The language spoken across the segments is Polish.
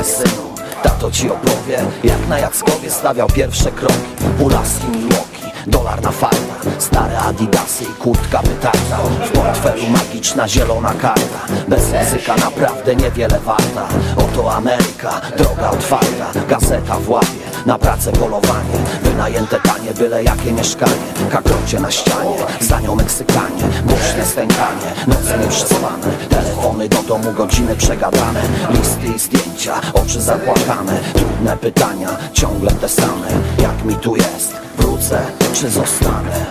Posłuchaj synu, tato ci opowie, jak na Jackowie stawiał pierwsze kroki. Pulaski, Milwaukee, dolar na farta, stare adidasy i kurtka pytarda. W portfelu magiczna zielona karta, bez języka naprawdę niewiele warta. Oto Ameryka, droga otwarta, gazeta w łapie, na pracę polowanie, wynajęte tanie, byle jakie mieszkanie. Kakrocie na ścianie, za nią Meksykanie, głośne stękanie, noce nieprzespane, telefony do domu, godziny przegadane, listy i zdjęcia, oczy zapłakane, trudne pytania, ciągle te same. Jak mi tu jest? Wrócę czy zostanę?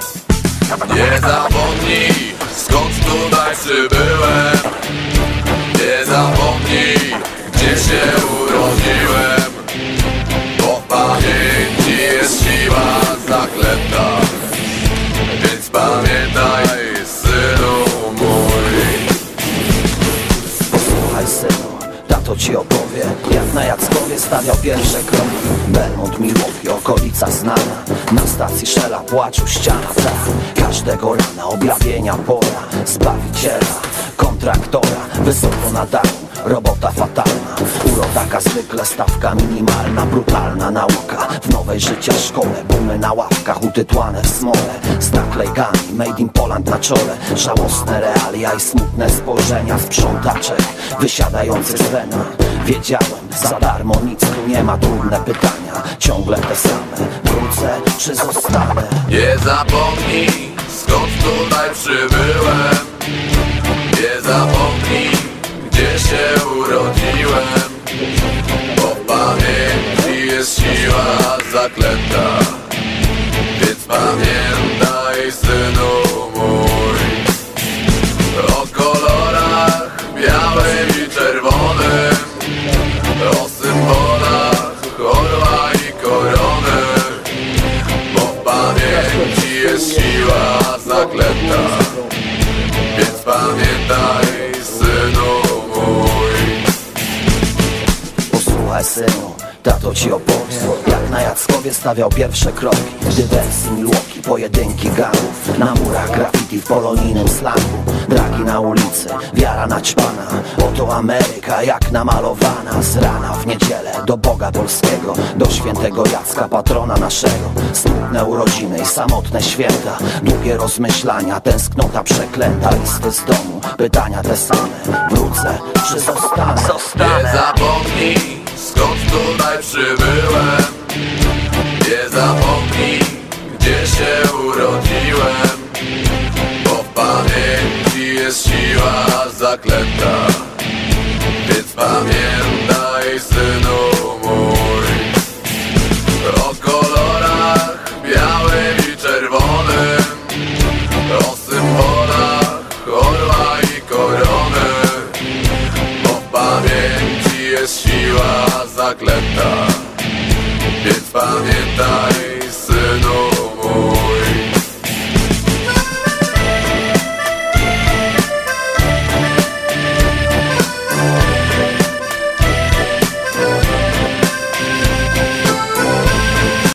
Nie zapomnij, skąd tutaj przybyłem. Nie zapomnij, gdzie się urodziłem. Bo w pamięci jest siła zaklęta. Więc pamiętaj, synu mój. Posłuchaj synu, tato ci opowie, jak na Jackowie stawiał pierwsze kroki. Belmont, Milwaukee, okolica znana, na stacji Shella płaczu ściana ta. Każdego rana objawienia pora Zbawiciela, kontraktora, wysoko na dachu, robota fatalna. Urotaka zwykle stawka minimalna, brutalna nauka w nowej życia szkole. Bumy na ławkach utytłane w smole, z naklejkami Made in Poland na czole. Żałosne realia i smutne spojrzenia sprzątaczek wysiadających z wena. Wiedziałem, za darmo nic tu nie ma, trudne pytania, ciągle te same. Wrócę czy zostanę? Nie zapomnij, skąd tutaj przybyłem. Nie zapomnij, gdzie się urodziłem. Bo w pamięci jest siła zaklęta. Więc pamiętaj, synu mój. O kolorach białym i czerwonym, o symbolach orła i korony. Bo w pamięci jest siła zaklęta. Więc pamiętaj, synu mój. Posłuchaj synu, tato ci opowie, jak na Jackowie stawiał pierwsze kroki. Dywersji, Milwaukee, pojedynki gangów, na murach graffiti w polonijnym slangu. Dragi na ulicy, wiara naćpana, oto Ameryka jak namalowana. Z rana w niedzielę do Boga polskiego, do świętego Jacka, patrona naszego. Smutne urodziny i samotne święta, długie rozmyślania, tęsknota przeklęta. Listy z domu, pytania te same. Wrócę czy zostanę? Nie zapomnij, skąd tutaj przybyłem. Nie zapomnij, gdzie się urodziłem. Bo w pamięci jest siła zaklęta. Więc pamiętaj.